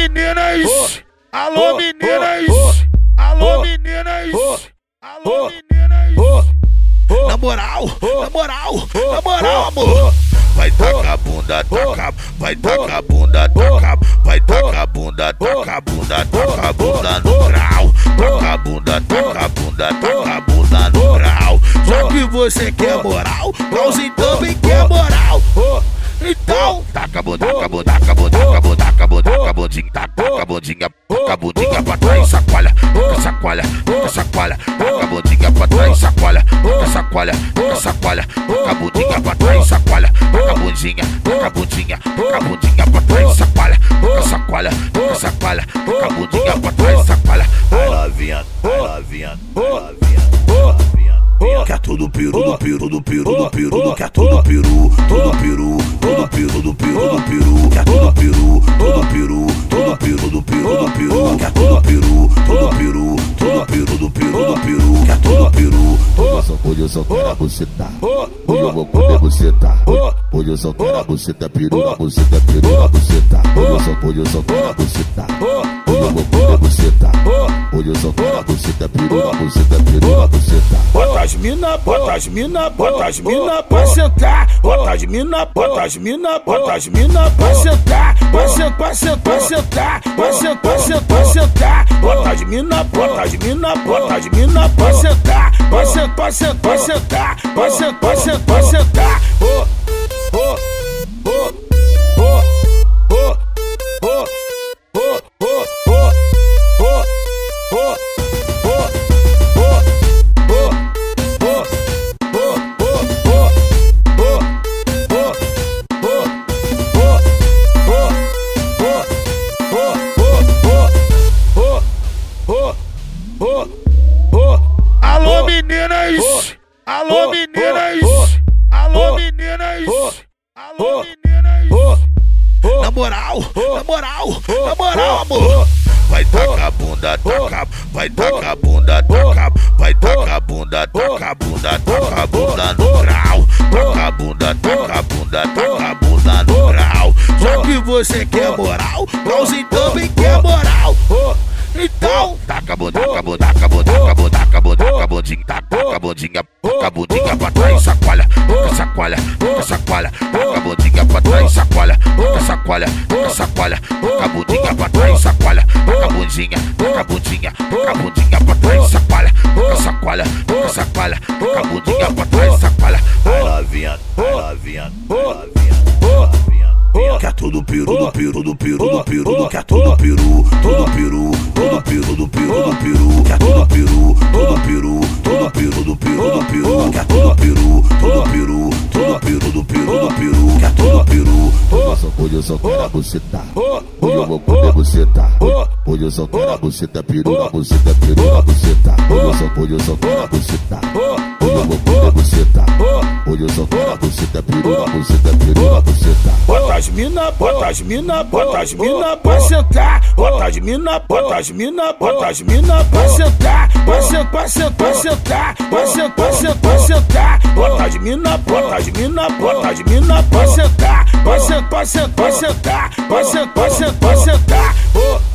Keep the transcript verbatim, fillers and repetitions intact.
meninas, alô meninas, alô meninas, alô meninas. Na moral, na moral, na moral, amor. Vai tacar a bunda, taca, vai tacar a bunda, taca, vai tacar a bunda, taca a bunda, taca a bunda no grau. Taca a bunda, taca a bunda, taca a bunda no grau. Já que você quer moral, Cauzinho também quer moral. Então, taca a bunda, taca a bunda, taca a bunda, taca a bunda, taca a bunda, taca a bundinha, taca a bundinha, taca a bundinha pra trás, sacoalha, sacoalha, sacoalha, taca a bundinha pra trás, sacoalha, sacoalha, sacoalha, taca a bundinha pra trás, sacoalha, taca a bundinha, taca a bundinha, taca a bundinha pra trás, sacoalha, sacoalha, sacoalha, taca a bundinha pra trás, sacoalha. Ai novinha, ai novinha, ai novinha, novinha. Quer tudo peru, do peru, do peru, do peru, quer tudo peru, todo peru, todo peru, do peru, do peru, quer tudo peru, todo peru, todo peru, do peru, do peru, quer tudo peru, todo peru, todo peru, do peru, do peru, quer tudo peru. Hoje eu só quero a buceta, hoje eu vou comer buceta, hoje eu só quero a buceta, peru na buceta, peru na buceta, hoje eu só, hoje eu só quero a buceta, hoje eu vou comer buceta, hoje eu só quero a buceta, peru na buceta, peru na buceta. Bota as mina, bota as mina, bota as mina pra sentar. Bota as mina, bota as mina, bota as mina pra sentar. Pra sentar, pra sentar, pra sentar, pra sentar, pra sentar, pra sentar. Bota as mina, bota as mina, bota as mina pra sentar. Pra sentar, pra sentar, pra sentar, pra sentar, pra sentar, pra sentar. Oh, oh, oh, oh, oh, oh, oh, oh, oh, oh, oh. Alô meninas, alô meninas, alô meninas, alô meninas. Na moral, na moral, na moral, amor. Vai tacar a bunda, taca, vai tacar a bunda, taca, vai tacar a bunda, taca a bunda, taca a bunda no grau. Taca a bunda, taca a bunda, taca a bunda no grau. Já que você quer moral, Cauzinho também quer moral. Então, taca a bunda, taca a bunda, taca a bunda, taca a bunda, taca a bunda, taca a bundinha, taca a bundinha, taca a bundinha pra trás, sacoalha, sacoalha, sacoalha, taca a bundinha pra trás, sacoalha, sacoalha, sacoalha, taca a bundinha pra trás, sacoalha, taca a bundinha, taca a bundinha, taca a bundinha pra trás, sacoalha, sacoalha, sacoalha, taca a bundinha pra trás, sacoalha. Ai novinha, ai novinha, novinha, novinha. Quer tudo peru, do peru, do peru, do peru, quer tudo peru, todo peru, todo peru, do peru, do peru, quer tudo peru, todo peru, todo peru, do peru, do peru, quer tudo peru, todo peru, todo peru, do peru, do peru, quer tudo peru. Hoje eu só quero a buceta, hoje eu vou comer buceta, hoje eu só quero a buceta, peru na buceta, peru na buceta, hoje eu só, hoje eu só quero a buceta, hoje eu vou comer buceta, hoje eu só quero a buceta, peru na buceta, peru na buceta. Bota as mina, bota as mina, bota as mina pra sentar. Bota as mina, bota as mina, bota as mina pra sentar. Pra sentar, pra sentar, pra sentar, pra sentar, pra sentar, pra sentar. Bota as mina, bota as mina, bota as mina pra sentar. Pra sentar, pra sentar, pra sentar, pra sentar, pra sentar, pra sentar.